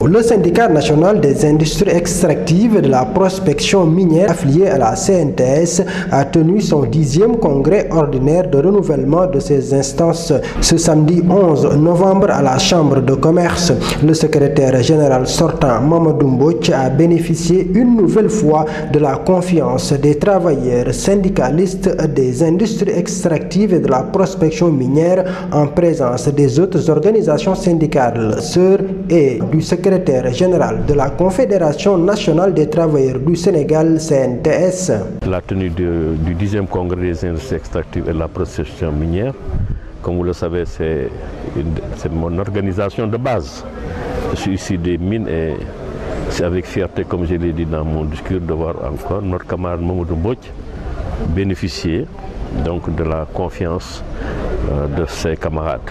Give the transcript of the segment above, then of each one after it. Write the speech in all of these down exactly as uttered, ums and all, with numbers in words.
Le syndicat national des industries extractives et de la prospection minière affilié à la C N T S a tenu son dixième congrès ordinaire de renouvellement de ses instances ce samedi onze novembre à la Chambre de commerce. Le secrétaire général sortant Mamadou Mbodj a bénéficié une nouvelle fois de la confiance des travailleurs syndicalistes des industries extractives et de la prospection minière en présence des autres organisations syndicales sœurs et du secrétaire secrétaire général de la Confédération nationale des travailleurs du Sénégal, C N T S. La tenue de, du dixième congrès des industries extractives et de la prospection minière, comme vous le savez, c'est mon organisation de base. Je suis ici des mines et c'est avec fierté, comme je l'ai dit dans mon discours, de voir encore notre camarade Mamadou Mbodj bénéficier donc de la confiance euh, de ses camarades.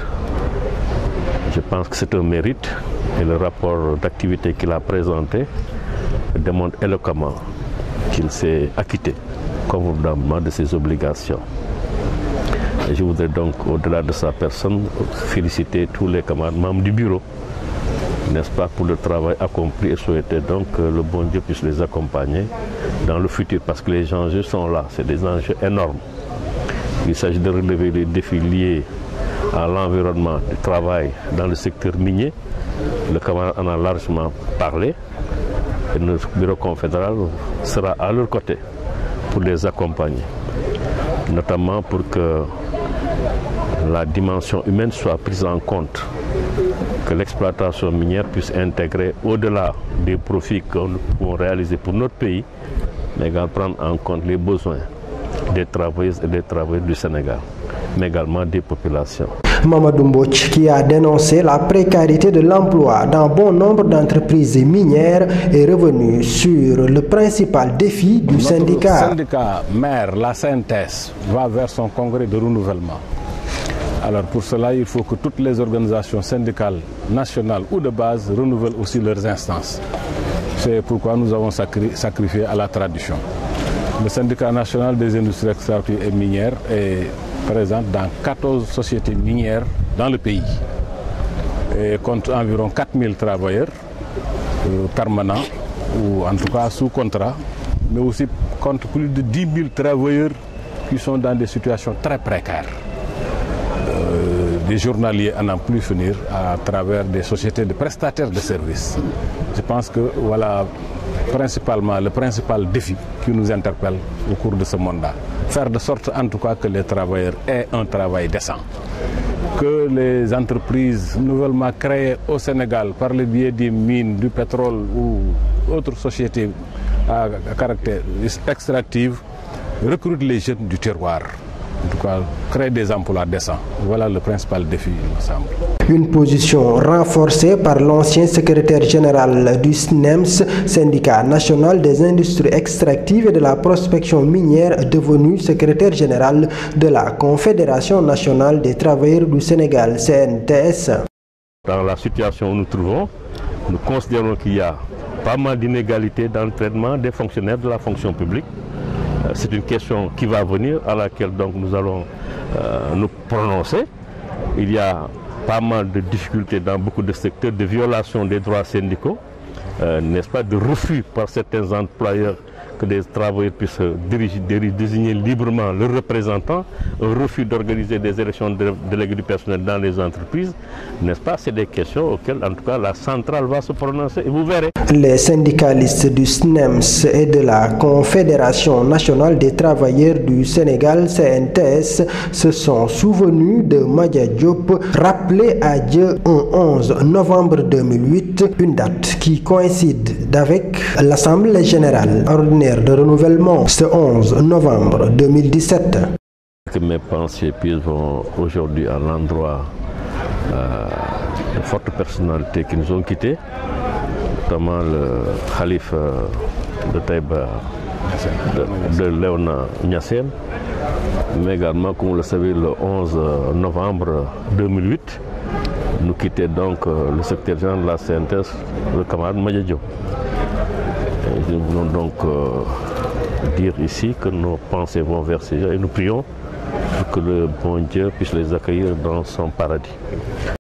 Je pense que c'est un mérite. Et le rapport d'activité qu'il a présenté démontre éloquemment qu'il s'est acquitté convenablement de ses obligations. Et je voudrais donc, au-delà de sa personne, féliciter tous les camarades membres du bureau, n'est-ce pas, pour le travail accompli et souhaiter donc que le bon Dieu puisse les accompagner dans le futur, parce que les enjeux sont là, c'est des enjeux énormes. Il s'agit de relever les défis liés à l'environnement du travail dans le secteur minier. Le camarade en a largement parlé et notre bureau confédéral sera à leur côté pour les accompagner, notamment pour que la dimension humaine soit prise en compte, que l'exploitation minière puisse intégrer au-delà des profits que nous pouvons réaliser pour notre pays, mais également prendre en compte les besoins des travailleuses et des travailleurs du Sénégal, mais également des populations. Mamadou Mbodj, qui a dénoncé la précarité de l'emploi dans bon nombre d'entreprises minières, est revenu sur le principal défi du Notre syndicat. Le syndicat maire, la C N T S, va vers son congrès de renouvellement. Alors pour cela, il faut que toutes les organisations syndicales nationales ou de base renouvellent aussi leurs instances. C'est pourquoi nous avons sacri sacrifié à la tradition. Le syndicat national des industries extractives et minières est présent dans quatorze sociétés minières dans le pays et compte environ quatre mille travailleurs euh, permanents ou en tout cas sous contrat, mais aussi compte plus de dix mille travailleurs qui sont dans des situations très précaires. Euh, des journaliers à n'en plus finir à travers des sociétés de prestataires de services. Je pense que voilà principalement le principal défi qui nous interpelle au cours de ce mandat. Faire de sorte en tout cas que les travailleurs aient un travail décent. Que les entreprises nouvellement créées au Sénégal par le biais des mines, du pétrole ou autres sociétés à caractère extractif recrutent les jeunes du terroir. En tout cas, créer des emplois décents. Voilà le principal défi, il me semble. Une position renforcée par l'ancien secrétaire général du S N E M S, syndicat national des industries extractives et de la prospection minière, devenu secrétaire général de la Confédération nationale des travailleurs du Sénégal, C N T S. Dans la situation où nous nous trouvons, nous considérons qu'il y a pas mal d'inégalités dans le traitement des fonctionnaires de la fonction publique. C'est une question qui va venir, à laquelle donc nous allons euh, nous prononcer. Il y a pas mal de difficultés dans beaucoup de secteurs, de violation des droits syndicaux, euh, n'est-ce pas, de refus par certains employeurs que des travailleurs puissent diriger, désigner librement leurs représentants, un refus d'organiser des élections de délégués du personnel dans les entreprises, n'est-ce pas? C'est des questions auxquelles, en tout cas, la centrale va se prononcer et vous verrez. Les syndicalistes du S N E M S et de la Confédération nationale des travailleurs du Sénégal, C N T S, se sont souvenus de Madia Diop, rappelé à Dieu un onze novembre deux mille huit, une date qui coïncide avec l'Assemblée générale ordinaire de renouvellement ce onze novembre deux mille dix-sept. Mes pensées vont aujourd'hui à l'endroit euh, de fortes personnalités qui nous ont quittés, notamment le calife euh, de Taïba, de, de Léona Niassène, mais également, comme vous le savez, le onze novembre deux mille huit, nous quittait donc euh, le secrétaire général de la C N T S, le camarade Madia Diop. Et nous voulons donc euh, dire ici que nos pensées vont vers ces gens et nous prions pour que le bon Dieu puisse les accueillir dans son paradis.